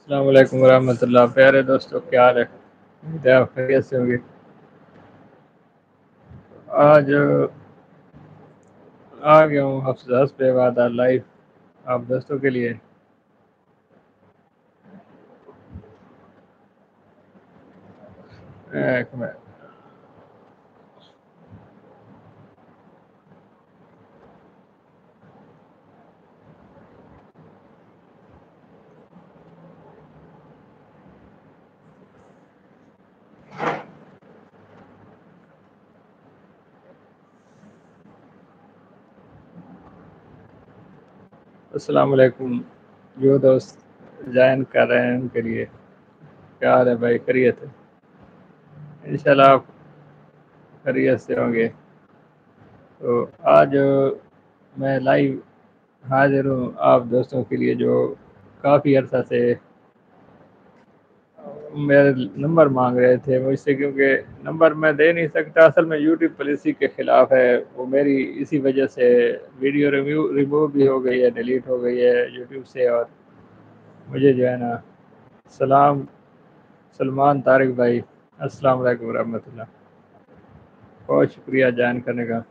السلام علیکم ورحمۃ اللہ، پیارے دوستوں، کیا حال ہے؟ امید ہے آپ خیریت سے ہوں گے۔ آج آ گیا ہوں حفظ پہ وعدہ لائف آپ دوستوں کے لیے۔ ایک منٹ۔ السلام علیکم جو دوست جوائن کر رہے ہیں ان کے لیے، کیا حال ہے بھائی؟ خیریت ہے؟ انشاءاللہ آپ خیریت سے ہوں گے۔ تو آج میں لائیو حاضر ہوں آپ دوستوں کے لیے جو کافی عرصہ سے میرے نمبر مانگ رہے تھے مجھ سے، کیونکہ نمبر میں دے نہیں سکتا، اصل میں یوٹیوب پالیسی کے خلاف ہے وہ میری، اسی وجہ سے ویڈیو ریموو بھی ہو گئی ہے، ڈیلیٹ ہو گئی ہے یوٹیوب سے۔ اور مجھے جو ہے نا، سلمان طارق بھائی، السلام علیکم ورحمۃ اللہ، بہت شکریہ جوائن کرنے کا۔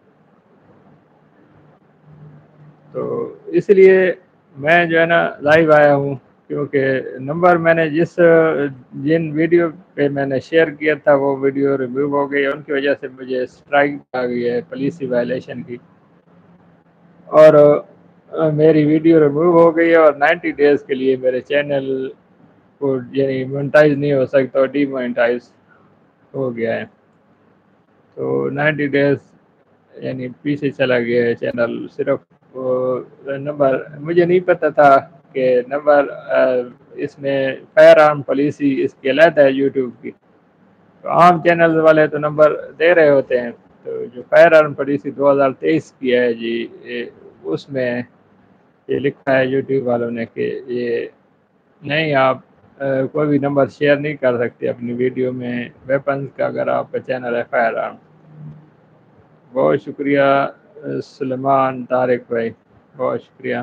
تو اس لیے میں جو ہے نا لائیو آیا ہوں، کیونکہ نمبر میں نے جن ویڈیو پہ میں نے شیئر کیا تھا وہ ویڈیو ریموو ہو گئی ہے، ان کی وجہ سے مجھے اسٹرائک آ گئی ہے پالیسی وائلیشن کی، اور میری ویڈیو ریموو ہو گئی ہے، اور 90 ڈیز کے لیے میرے چینل کو یعنی مونٹائز نہیں ہو سکتا، ڈی مونٹائز ہو گیا ہے۔ تو 90 ڈیز یعنی پیچھے چلا گیا ہے چینل۔ صرف نمبر مجھے نہیں پتہ تھا کہ نمبر اس میں فائر آرم پالیسی اس کی علیحدہ ہے یوٹیوب کی، تو عام چینل والے تو نمبر دے رہے ہوتے ہیں، تو جو فائر آرم پالیسی 2023 کی ہے جی، اس میں یہ لکھا ہے یوٹیوب والوں نے کہ یہ نہیں، آپ کوئی بھی نمبر شیئر نہیں کر سکتے اپنی ویڈیو میں ویپنز کا، اگر آپ کا چینل ہے فائر آرم۔ بہت شکریہ سلمان طارق بھائی، بہت شکریہ۔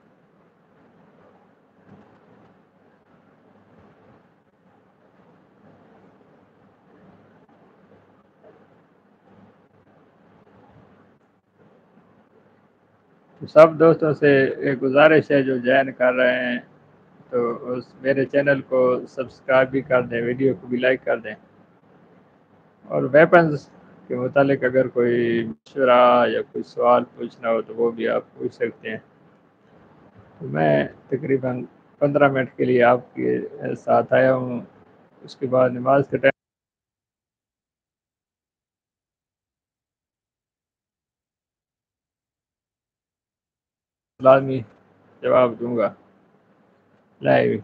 سب دوستوں سے ایک گزارش ہے جو جوائن کر رہے ہیں، تو میرے چینل کو سبسکرائب بھی کر دیں، ویڈیو کو بھی لائک کر دیں، اور ویپنز کے متعلق اگر کوئی مشورہ یا کوئی سوال پوچھنا ہو تو وہ بھی آپ پوچھ سکتے ہیں۔ تو میں تقریباً 15 منٹ کے لیے آپ کے ساتھ آیا ہوں، اس کے بعد نماز کے ٹائم لازمی جواب دوں گا لائیو۔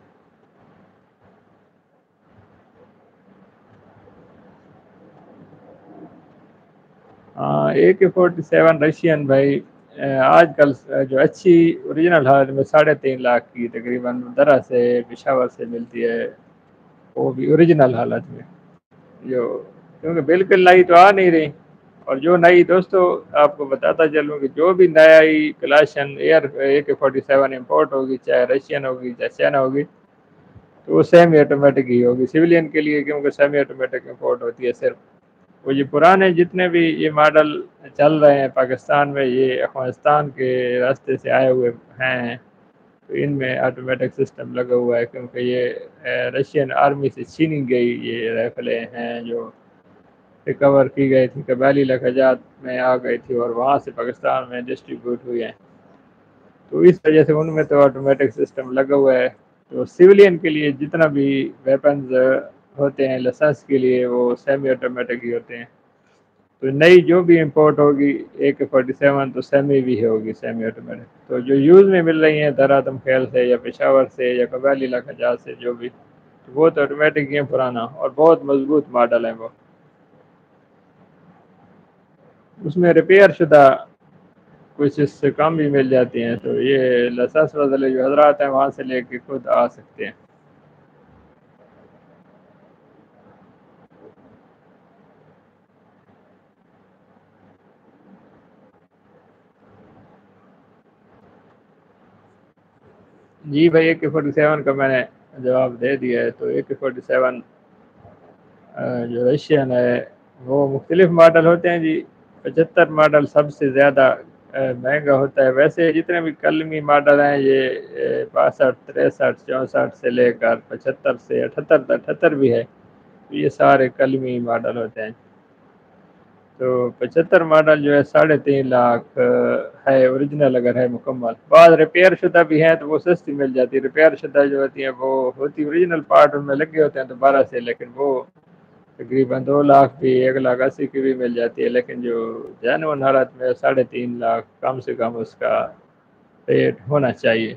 ہاں، AK-47 رشین بھائی آج کل جو اچھی اوریجنل حالت میں 3.5 لاکھ کی تقریباً درہ سے پشاور سے ملتی ہے، وہ بھی اوریجنل حالت میں، جو کیونکہ بالکل نئی تو آ نہیں رہی۔ اور جو نئی دوستوں آپ کو بتاتا چلوں کہ جو بھی نئی کلاشن ایئر AK-47 امپورٹ ہوگی، چاہے رشین ہوگی چاہے چائنا ہوگی، تو وہ سیمی آٹومیٹک ہی ہوگی سویلین کے لیے، کیونکہ سیمی آٹومیٹک امپورٹ ہوتی ہے صرف۔ وہ یہ پرانے جتنے بھی یہ ماڈل چل رہے ہیں پاکستان میں، یہ افغانستان کے راستے سے آئے ہوئے ہیں، تو ان میں آٹومیٹک سسٹم لگا ہوا ہے، کیونکہ یہ رشین آرمی سے چھینی گئی یہ رائفلیں ہیں جو ریکور کی گئی تھی، قبائلی لہجات میں آ گئی تھی اور وہاں سے پاکستان میں ڈسٹریبیوٹ ہوئی ہیں، تو اس وجہ سے ان میں تو آٹومیٹک سسٹم لگا ہوا ہے۔ تو سویلین کے لیے جتنا بھی ویپنز ہوتے ہیں لائسنس کے لیے، وہ سیمی آٹومیٹک ہی ہوتے ہیں۔ تو نئی جو بھی امپورٹ ہوگی AK-47 تو سیمی بھی ہوگی، سیمی آٹومیٹک۔ تو جو یوز میں مل رہی ہیں دھرادم خیل سے یا پشاور سے یا قبائلی لہجات سے، جو بھی، وہ تو آٹومیٹک ہی ہیں پرانا، اور بہت مضبوط ماڈل ہیں وہ۔ اس میں ریپیئر شدہ کچھ اس سے کم بھی مل جاتی ہیں، تو یہ لائسنس والے جو حضرات ہیں وہاں سے لے کے خود آ سکتے ہیں۔ جی بھائی، AK-47 کا میں نے جواب دے دیا ہے. تو AK-47 جو رشین ہے وہ مختلف ماڈل ہوتے ہیں جی. 75 ماڈل سب سے زیادہ مہنگا ہوتا ہے. ویسے جتنے بھی کلمی ماڈل ہیں یہ 62 63 64 سے لے کر 75 سے 78 78 بھی ہے. یہ سارے کلمی ماڈل ہوتے ہیں. تو 75 ماڈل جو ہے 3.5 لاکھ ہے اوریجنل اگر ہے مکمل. بعض ریپیئر شدہ بھی ہیں تو وہ سستی مل جاتی ہے. ریپیئر شدہ جو ہوتی ہیں وہ ہوتی اوریجنل پارٹ ان میں لگے ہوتے ہیں تو 12 سے, لیکن وہ تقریباً 2 لاکھ بھی 1,80,000 کی بھی مل جاتی ہے. لیکن جو جینوئن حالت میں 3.5 لاکھ کم سے کم اس کا ریٹ ہونا چاہیے.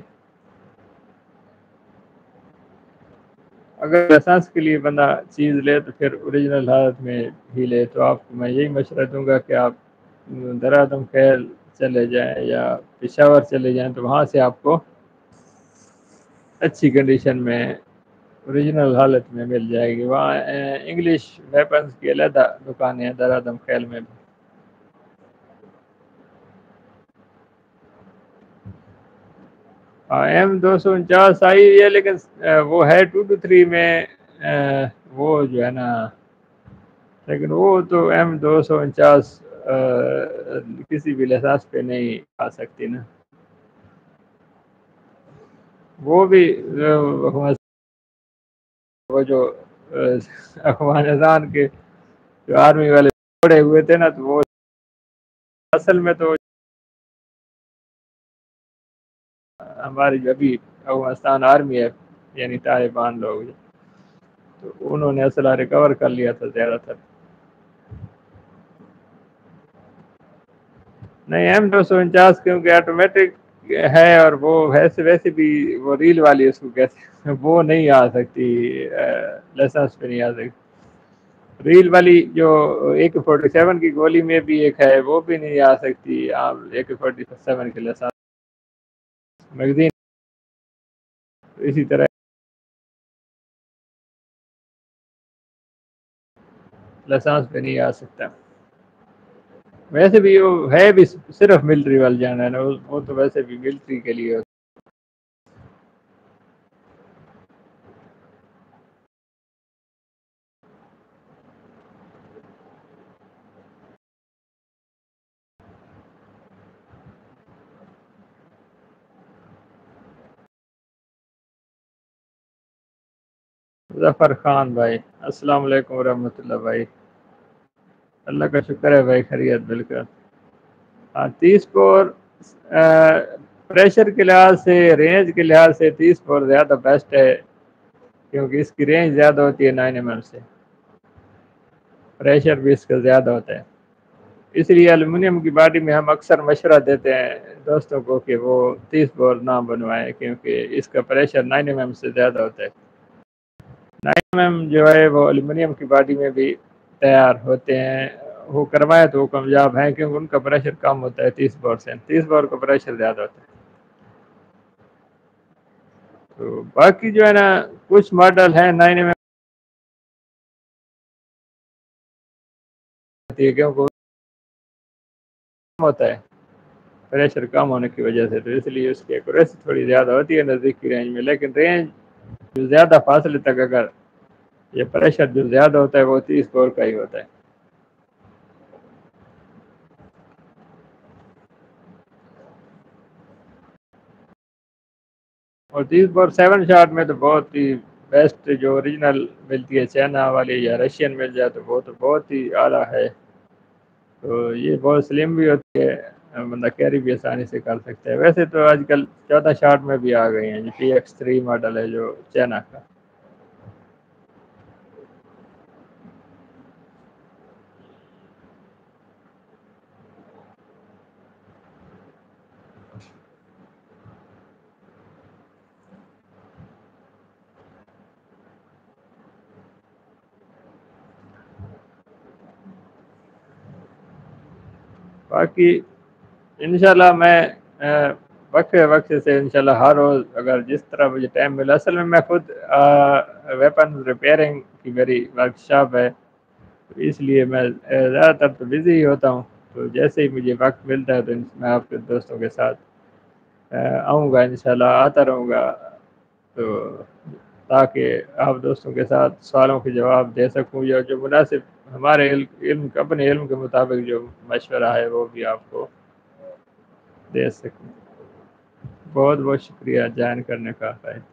اگر لائسنس کے لیے بندہ چیز لے تو پھر اوریجنل حالت میں ہی لے. تو آپ کو میں یہی مشورہ دوں گا کہ آپ درادم خیل چلے جائیں یا پشاور چلے جائیں تو وہاں سے آپ کو اچھی کنڈیشن میں اوریجنل حالت میں مل جائے گی. وہاں انگلش ویپنز کی علیحدہ دکانیں ہیں درادم خیل میں بھی. M249 آئی ہوئی ہے لیکن وہ ہے 223 میں وہ جو ہے نا, لیکن وہ تو M249 کسی بھی لحاظ پہ نہیں آ سکتی نا. وہ بھی وہ جو افغانستان کے جو آرمی والے پڑے ہوئے تھے نا, تو وہ اصل میں تو ہماری جو ابھی افغانستان آرمی ہے یعنی طالبان لوگ, تو انہوں نے اسلحہ ریکور کر لیا تھا زیادہ تر. نہیں M249 کیونکہ آٹومیٹک ہے اور وہ ویسے بھی وہ ریل والی اس کو کہتے وہ نہیں آ سکتی, لائسنس پہ نہیں آ سکتی. ریل والی جو AK-47 کی گولی میں بھی ایک ہے وہ بھی نہیں آ سکتی. AK-47 کے لائسنس میگزین اسی طرح لائسنس پہ نہیں آ سکتا. ویسے بھی وہ ہے بھی صرف ملٹری والے جانا ہے نا, وہ تو ویسے بھی ملٹری کے لیے. ظفر خان بھائی السلام علیکم ورحمۃ اللہ بھائی. اللہ کا شکر ہے بھائی, خیریت بالکل. 30 بور پریشر کے لحاظ سے, رینج کے لحاظ سے 30 بور زیادہ بیسٹ ہے کیونکہ اس کی رینج زیادہ ہوتی ہے 9mm سے. پریشر بھی اس کا زیادہ ہوتا ہے. اس لیے ایلومینیم کی باڈی میں ہم اکثر مشورہ دیتے ہیں دوستوں کو کہ وہ 30 بور نہ بنوائیں کیونکہ اس کا پریشر 9mm سے زیادہ ہوتا ہے. 9mm جو ہے وہ ایلومینیم کی باڈی میں بھی تیار ہوتے ہیں. وہ کروائے تو وہ کامیاب ہیں کیونکہ ان کا پریشر کم ہوتا ہے 30 بور سے. 30 بور کا پریشر زیادہ ہوتا ہے. تو باقی جو ہے نا کچھ ماڈل ہیں 9mm کیونکہ ہوتا ہے پریشر کم ہونے کی وجہ سے, تو اس لیے اس کی ایکوریسی تھوڑی زیادہ ہوتی ہے نزدیک کی رینج میں. لیکن رینج جو زیادہ فاصلے تک اگر یہ پریشر جو زیادہ ہوتا ہے وہ 30 بور کا ہی ہوتا ہے. اور 30 بور 7 شاٹ میں تو بہت ہی بیسٹ جو اوریجنل ملتی ہے چائنا والی یا رشین مل جائے تو وہ تو بہت ہی اعلیٰ ہے. تو یہ بہت سلیم بھی ہوتی ہے, بندہ کیری بھی آسانی سے کر سکتا ہے. ویسے تو آج کل 14 شاٹ میں بھی آ گئی ہیں. PX3 ماڈل ہے جو چائنا کا. باقی انشاءاللہ میں وقت سے انشاءاللہ ہر روز اگر جس طرح مجھے ٹائم ملا. اصل میں خود ویپن ریپیئرنگ کی میری ورکشاپ ہے, اس لیے میں زیادہ تر تو بزی ہی ہوتا ہوں. تو جیسے ہی مجھے وقت ملتا ہے تو میں آپ کے دوستوں کے ساتھ آؤں گا, انشاءاللہ آتا رہوں گا. تو تاکہ آپ دوستوں کے ساتھ سوالوں کے جواب دے سکوں، یا جو مناسب ہمارے اپنے علم کے مطابق جو مشورہ ہے وہ بھی آپ کو دے سکوں۔ بہت بہت شکریہ جوائن کرنے کا۔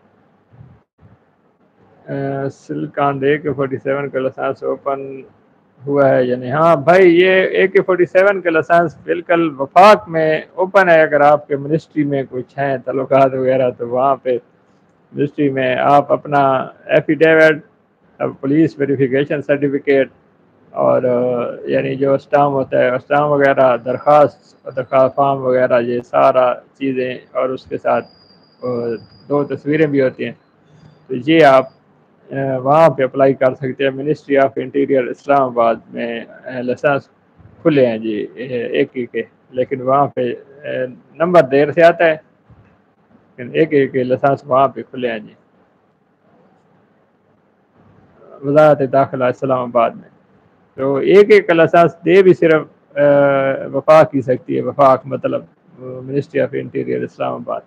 سلکان AK-47 کا لائسنس اوپن ہوا ہے یا نہیں؟ ہاں بھائی، یہ AK-47 کا لائسنس بالکل وفاق میں اوپن ہے۔ اگر آپ کے منسٹری میں کچھ ہیں تعلقات وغیرہ تو وہاں پہ منسٹری میں آپ اپنا ایفیڈیوٹ، پولیس ویریفیکیشن سرٹیفکیٹ، اور یعنی جو اسٹام ہوتا ہے اسٹام وغیرہ، درخواست فارم وغیرہ، یہ سارا چیزیں، اور اس کے ساتھ 2 تصویریں بھی ہوتی ہیں، تو یہ آپ وہاں پہ اپلائی کر سکتے ہیں۔ منسٹری آف انٹیریئر اسلام آباد میں لائسنس کھلے ہیں جی AK کے، لیکن وہاں پہ نمبر دیر سے آتا ہے، لیکن AK کے لائسنس وہاں پہ کھلے ہیں جی، وزارت داخلہ اسلام آباد میں۔ تو AK کا لائسنس دے بھی صرف وفاق کی سکتی ہے، وفاق مطلب منسٹری آف انٹیریئر اسلام آباد،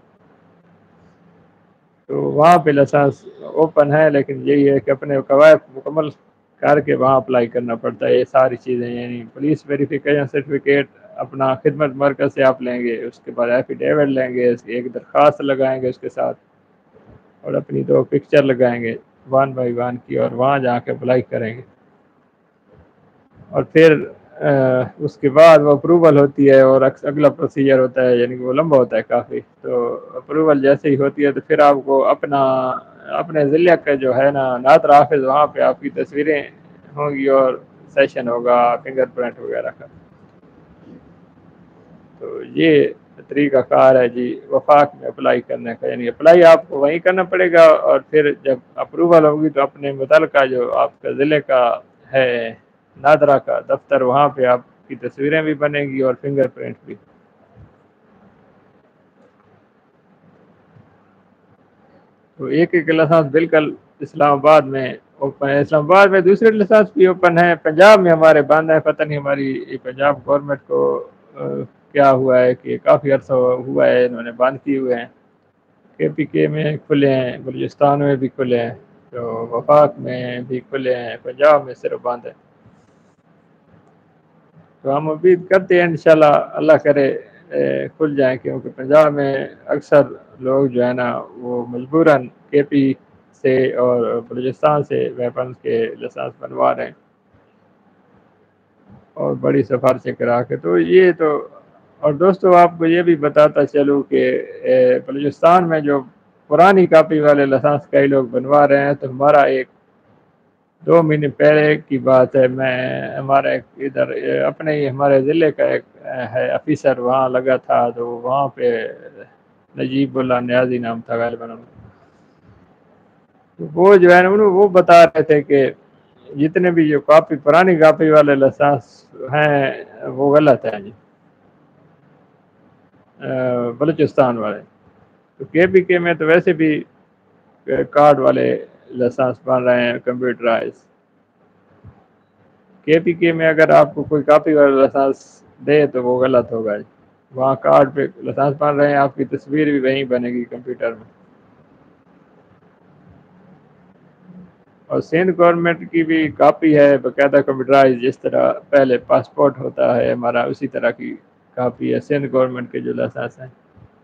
تو وہاں پہ لائسنس اوپن ہے، لیکن یہی ہے کہ اپنے قواعد مکمل کر کے وہاں اپلائی کرنا پڑتا ہے یہ ساری چیزیں، یعنی پولیس ویریفیکیشن سرٹیفکیٹ اپنا خدمت مرکز سے آپ لیں گے، اس کے بعد ایفیڈیوٹ لیں گے، ایک درخواست لگائیں گے اس کے ساتھ، اور اپنی 2 پکچر لگائیں گے 1 بائی 1 کی، اور وہاں جا کے اپلائی کریں گے، اور پھر اس کے بعد وہ اپروول ہوتی ہے، اور اگلا پروسیجر ہوتا ہے، یعنی کہ وہ لمبا ہوتا ہے کافی۔ تو اپروول جیسے ہی ہوتی ہے تو پھر آپ کو اپنے ضلع کا جو ہے نا نادر حافظ، وہاں پہ آپ کی تصویریں ہوں گی اور سیشن ہوگا فنگر پرنٹ وغیرہ کا۔ تو یہ طریقہ کار ہے جی وفاق میں اپلائی کرنے کا، یعنی اپلائی آپ کو وہیں کرنا پڑے گا، اور پھر جب اپروول ہوگی تو اپنے متعلقہ جو آپ کا ضلع کا ہے نادرہ کا دفتر، وہاں پہ آپ کی تصویریں بھی بنے گی اور فنگر پرنٹ بھی۔ تو ایک لائسنس بالکل اسلام آباد میں اوپن ہے، اسلام آباد میں دوسرے لائسنس بھی اوپن ہے، پنجاب میں ہمارے بند ہے، پتہ نہیں ہماری پنجاب گورنمنٹ کو کیا ہوا ہے کہ کافی عرصہ ہوا ہے انہوں نے بند کیے ہوئے ہیں۔ KPK میں کھلے ہیں، بلوچستان میں بھی کھلے ہیں، تو وفاق میں بھی کھلے ہیں، پنجاب میں صرف بند ہے۔ تو ہم امید کرتے ہیں انشاءاللہ اللہ کرے کھل جائیں، کیونکہ پنجاب میں اکثر لوگ جو ہے نا وہ مجبوراً KP سے اور بلوچستان سے ویپنز کے لائسنس بنوا رہے ہیں، اور بڑی سفر سے کرا کے۔ تو یہ تو، اور دوستو آپ کو یہ بھی بتاتا چلوں کہ بلوچستان میں جو پرانی کاپی والے لائسنس کئی لوگ بنوا رہے ہیں، تو ہمارا 2 مہینے پہلے کی بات ہے، میں ہمارا ادھر اپنے ہی ہمارے ضلع کا ایک ہے آفیسر وہاں لگا تھا، تو وہاں پہ نجیب اللہ نیازی نام تھا غالباً، وہ جو ہے نا وہ بتا رہے تھے کہ جتنے بھی جو پرانی کاپی والے لائسنس ہیں وہ غلط ہیں جی، بلوچستان والے۔ تو KPK میں تو ویسے بھی کارڈ والے لائسنس بن رہے ہیں کمپیوٹرائز۔ KPK میں اگر آپ کو کوئی کاپی والا لائسنس دے تو وہ غلط ہوگا جی، وہاں کارڈ پہ لائسنس بن رہے ہیں، آپ کی تصویر بھی وہیں بنے گی کمپیوٹر میں۔ اور سندھ گورنمنٹ کی بھی کاپی ہے باقاعدہ کمپیوٹرائز، جس طرح پہلے پاسپورٹ ہوتا ہے ہمارا، اسی طرح کی کاپی ہے سندھ گورنمنٹ کے جو لائسنس ہیں۔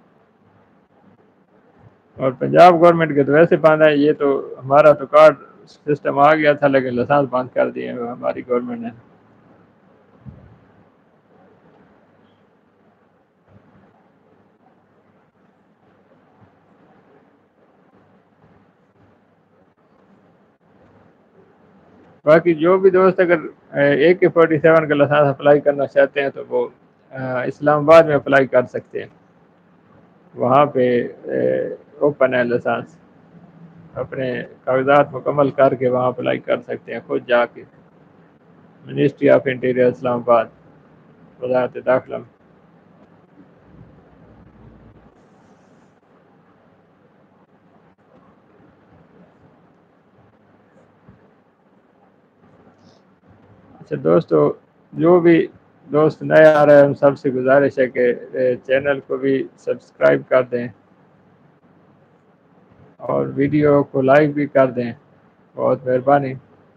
اور پنجاب گورنمنٹ کے تو ویسے بند ہے، یہ تو ہمارا تو کارڈ سسٹم آ گیا تھا لیکن لائسنس بند کر دیے ہماری گورنمنٹ نے۔ باقی جو بھی دوست اگر AK-47 کا لائسنس اپلائی کرنا چاہتے ہیں تو وہ اسلام آباد میں اپلائی کر سکتے ہیں، وہاں پہ اوپن ہے لائسنس، اپنے کاغذات مکمل کر کے وہاں اپلائی کر سکتے ہیں خود جا کے، منسٹری آف انٹیریئر اسلام آباد، وزارت داخلہ۔ اچھا دوستو، جو بھی دوست نئے آ رہے ہیں ہم سب سے گزارش ہے کہ چینل کو بھی سبسکرائب کر دیں، اور ویڈیو کو لائک بھی کر دیں، بہت مہربانی۔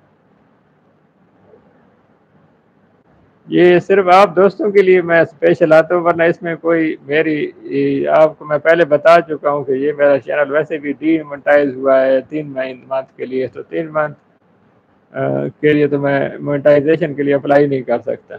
یہ صرف آپ دوستوں کے لیے میں اسپیشل آتا ہوں، ورنہ اس میں کوئی میری آپ کو میں پہلے بتا چکا ہوں کہ یہ میرا چینل ویسے بھی ڈی مونٹائز ہوا ہے 3 منتھ کے لیے، تو 3 منتھ کے لیے تو میں مونٹائزیشن کے لیے اپلائی نہیں کر سکتا۔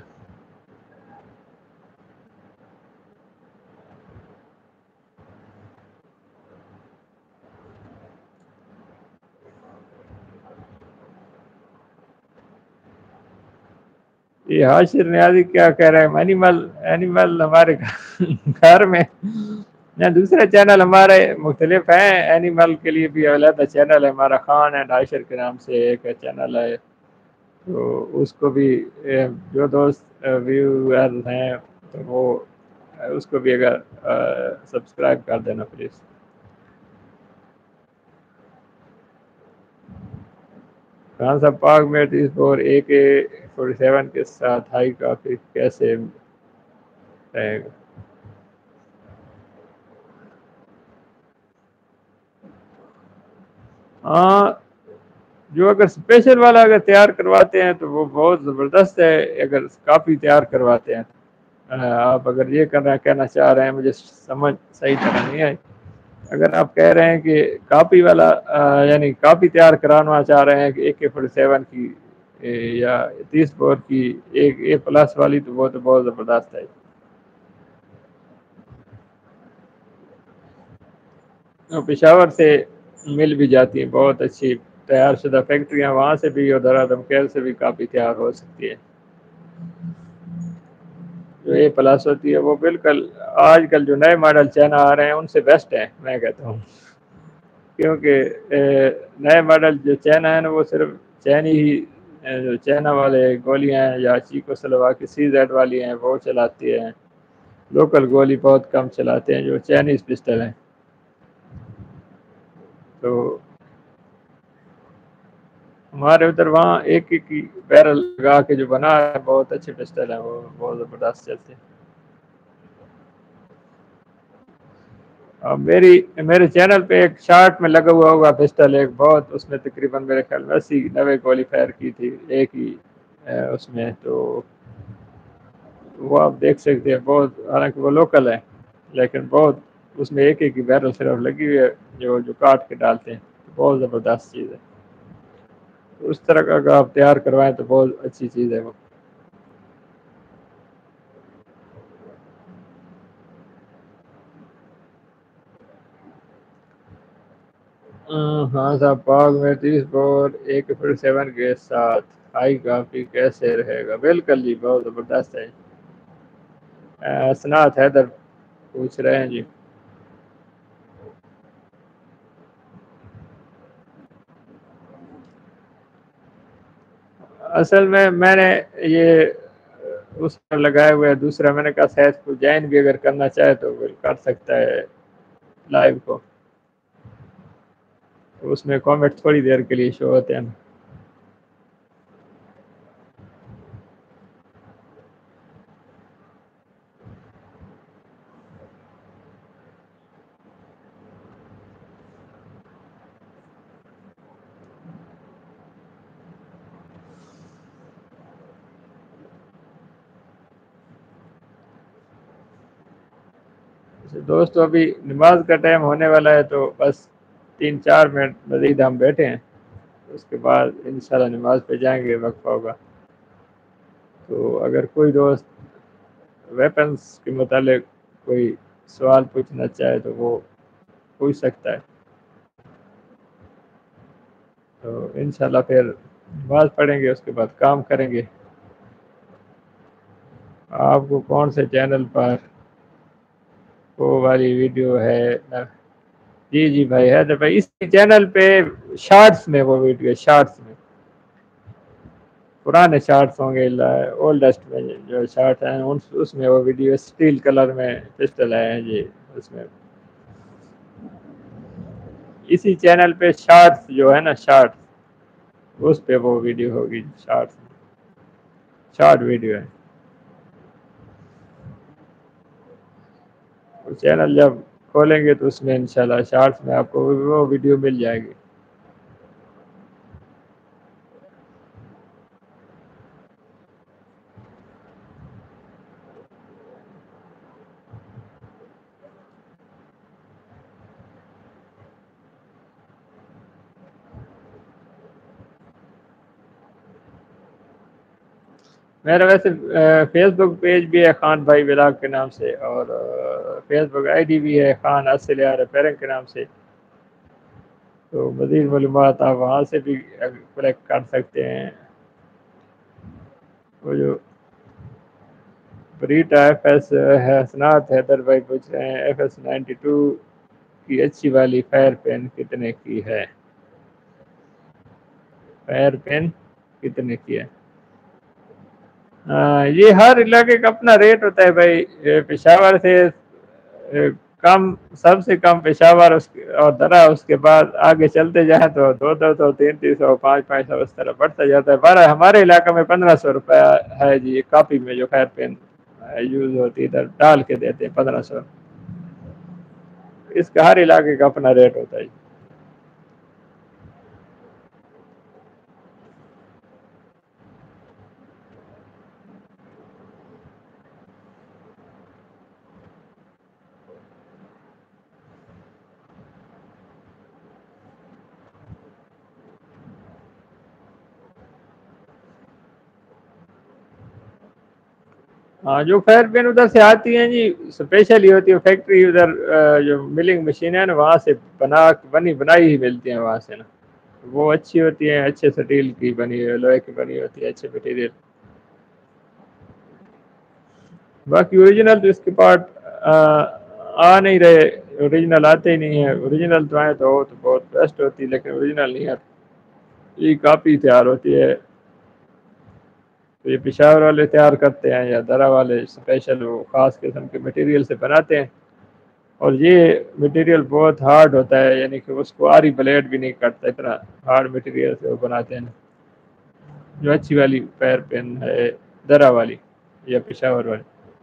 یہ حاشر نیازی کیا کہہ رہے ہیں؟ اینیمل ہمارے گھر میں نہ، دوسرے چینل ہمارے مختلف ہیں، اینیمل کے لیے بھی علیحدہ چینل ہے ہمارا، خان اینڈ حاشر کے نام سے ایک چینل ہے، تو اس کو بھی جو دوست ویور ہیں تو وہ اس کو بھی اگر سبسکرائب کر دینا پلیز۔ خان صاحب پاک میں اور AK-47 کے ساتھ ہائی کافی کیسے رہے گا؟ ہاں، جو اگر اسپیشل والا اگر تیار کرواتے ہیں تو وہ بہت زبردست ہے، اگر کافی تیار کرواتے ہیں۔ آپ اگر یہ کہنا چاہ رہے ہیں، مجھے سمجھ صحیح طرح نہیں آئی۔ اگر آپ کہہ رہے ہیں کہ کاپی والا یعنی کاپی تیار کرانا چاہ رہے ہیں کہ AK-47 کی یا 30 بور کی ایک A+ والی، تو وہ تو بہت زبردست ہے۔ پشاور سے مل بھی جاتی ہیں بہت اچھی تیار شدہ فیکٹریاں، وہاں سے بھی اور دھرادم کیل سے بھی کاپی تیار ہو سکتی ہے۔ جو A+ ہوتی ہے وہ بالکل آج کل جو نئے ماڈل چائنا آ رہے ہیں ان سے بیسٹ ہے، میں کہتا ہوں، کیونکہ نئے ماڈل جو چائنا ہے نا، وہ صرف چینی ہی جو چائنا والے گولیاں ہیں یا چیکو سلوا کی CZ والی ہیں وہ چلاتی ہیں، لوکل گولی بہت کم چلاتے ہیں جو چائنیز پسٹل ہیں۔ تو ہمارے ادھر وہاں ایک کی بیرل لگا کے جو بنا ہے بہت اچھے پسٹل ہیں، وہ بہت زبردست چلتے ہیں۔ میرے چینل پہ ایک شارٹ میں لگا ہوا ہوگا پسٹل ایک بہت، اس میں تقریباً میرے خیال میں 80-90 گولی فائر کی تھی ایک ہی اس میں، تو وہ آپ دیکھ سکتے ہیں بہت، حالانکہ وہ لوکل ہے لیکن بہت اس میں ایک ہی بیرل صرف لگی ہوئی ہے جو کاٹ کے ڈالتے ہیں، بہت زبردست چیز ہے۔ اس طرح کا اگر آپ تیار کروائیں تو بہت اچھی چیز ہے وہ۔ ہاں صاحب پاک میں 30 بور AK-47 کے ساتھ ہائی کافی کیسے رہے گا؟ بالکل جی، بہت زبردست ہے۔ سنات حیدر پوچھ رہے ہیں جی۔ اصل میں نے یہ اس پر لگائے ہوئے دوسرا، میں نے کہا شاید کو جوائن بھی اگر کرنا چاہے تو وہ کر سکتا ہے لائیو کو، تو اس میں کامنٹ تھوڑی دیر کے لیے شو ہوتے ہیں۔ دوستو ابھی نماز کا ٹائم ہونے والا ہے، تو بس 3-4 منٹ مزید ہم بیٹھے ہیں، اس کے بعد انشاءاللہ نماز پہ جائیں گے، وقفہ ہوگا۔ تو اگر کوئی دوست ویپنز کے متعلق کوئی سوال پوچھنا چاہے تو وہ پوچھ سکتا ہے، تو انشاءاللہ پھر نماز پڑھیں گے، اس کے بعد کام کریں گے۔ آپ کو کون سے چینل پر وہ والی ویڈیو ہے؟ جی بھائی ہے بھائی، اس چینل پہ شارٹس میں وہ ویڈیو، شارٹس میں پرانے شارٹس ہوں گے، اولڈسٹ میں جو شارٹ ہیں اس میں وہ ویڈیو اسٹیل کلر میں پسٹل ہے جی، اس میں اسی چینل پہ شارٹس جو ہے نا، شارٹس اس پہ وہ ویڈیو ہوگی، شارٹ ویڈیو ہے۔ چینل جب کھولیں گے تو اس میں انشاءاللہ شارٹس میں آپ کو وہ ویڈیو مل جائے گی. میرا ویسے فیس بک پیج بھی ہے خان بھائی ولاگ کے نام سے، اور فیس بک آئی ڈی بھی ہے خان اصلیہ ریپیرنگ کے نام سے. تو مزید معلومات آپ وہاں سے بھی کلیکٹ کر سکتے ہیں. وہ جو بریٹا ایف ایس حسنات حیدر بھائی پوچھ رہے ہیں ایف ایس 92 کی اچھی والی فائر پین کتنے کی ہے؟ فائر پین کتنے کی ہے؟ یہ ہر علاقے کا اپنا ریٹ ہوتا ہے بھائی. پشاور سے کم، سب سے کم پشاور اور درا، اس کے بعد آگے چلتے جائیں تو 200 300 500 اس طرح بڑھتا جاتا ہے. 12 ہمارے علاقے میں 1500 روپیہ ہے جی کاپی میں جو فائر پین یوز ہوتی ہے ادھر ڈال کے دیتے ہیں 1500. اس کا ہر علاقے کا اپنا ریٹ ہوتا ہے. ہاں جو فائر پین ادھر سے آتی ہیں جی اسپیشل ہی ہوتی ہے فیکٹری، ادھر جو ملنگ مشین ہے نا وہاں سے بنائی ہی ملتی ہیں وہاں سے نا. وہ اچھی ہوتی ہیں، اچھے سٹیل کی بنی ہوئی، لوہے کی بنی ہوتی ہے، اچھے مٹیریل. باقی اوریجنل تو اس کے پارٹ آ نہیں رہے، اوریجنل آتے ہی نہیں ہیں. اوریجنل تو آئے تو بہت بیسٹ ہوتی ہے، لیکن اوریجنل نہیں آتی. یہ کاپی تیار ہوتی ہے تو یہ پشاور والے تیار کرتے ہیں یا درا والے اسپیشل وہ خاص قسم کے مٹیریل سے بناتے ہیں. اور یہ مٹیریل بہت ہارڈ ہوتا ہے، یعنی کہ اس کو آری بلیڈ بھی نہیں کٹتا، اتنا ہارڈ مٹیریل سے وہ بناتے ہیں. جو اچھی والی فائر پین ہے درا والی یا پشاور والی.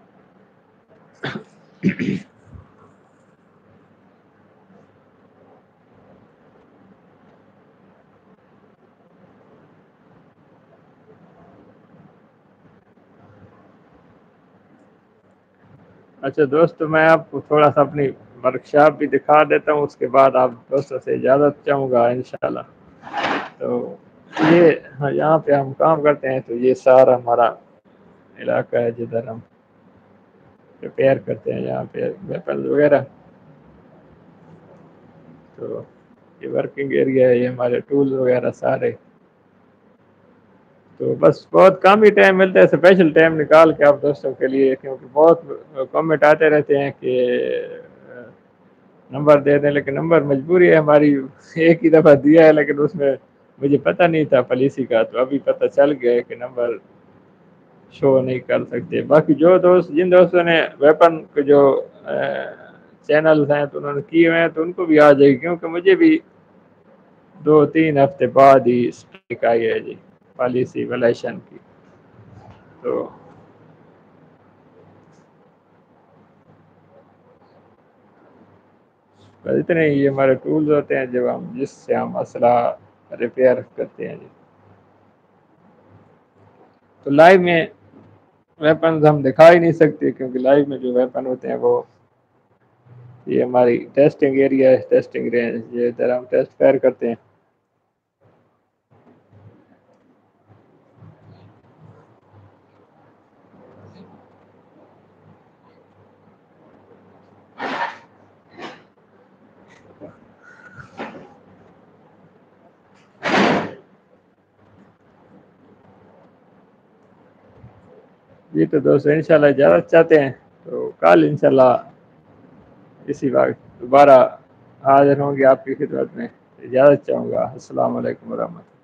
اچھا دوست، میں آپ کو تھوڑا سا اپنی ورکشاپ بھی دکھا دیتا ہوں، اس کے بعد آپ دوستوں سے اجازت چاہوں گا انشاءاللہ. تو یہ یہاں پہ ہم کام کرتے ہیں، تو یہ سارا ہمارا علاقہ ہے جدھر ہم ریپیئر کرتے ہیں یہاں پہ ویپن وغیرہ. تو یہ ورکنگ ایریا ہے، یہ ہمارے ٹولز وغیرہ سارے. تو بس بہت کم ہی ٹائم ملتا ہے، اسپیشل ٹائم نکال کے آپ دوستوں کے لیے، کیونکہ بہت کمنٹ آتے رہتے ہیں کہ نمبر دے دیں، لیکن نمبر مجبوری ہے ہماری. ایک ہی دفعہ دیا ہے لیکن اس میں مجھے پتہ نہیں تھا پالیسی کا، تو ابھی پتہ چل گیا کہ نمبر شو نہیں کر سکتے. باقی جو دوست جن دوستوں نے ویپن کے جو چینلز ہیں تو انہوں نے کیے ہوئے ہیں تو ان کو بھی آ جائے گی، کیونکہ مجھے بھی 2-3 ہفتے بعد ہی اسٹرائک آئی ہے جی پالیسی ولیشن کی. تو اتنے ہی ہمارے ٹولز ہوتے ہیں جب ہم جس سے ہم اسلحہ ریپیئر کرتے ہیں جی. تو لائیو میں ویپنز ہم دکھا ہی نہیں سکتے، کیونکہ لائیو میں جو ویپن ہوتے ہیں وہ یہ ہماری ٹیسٹنگ ایریا ہے، ٹیسٹنگ رینج، یہ ادھر ہم ٹیسٹ فائر کرتے ہیں. جی تو دوستو انشاءاللہ اجازت چاہتے ہیں تو کل انشاءاللہ اسی وقت دوبارہ حاضر ہوں گے آپ کی خدمت میں. اجازت چاہوں گا. السلام علیکم ورحمۃ اللہ.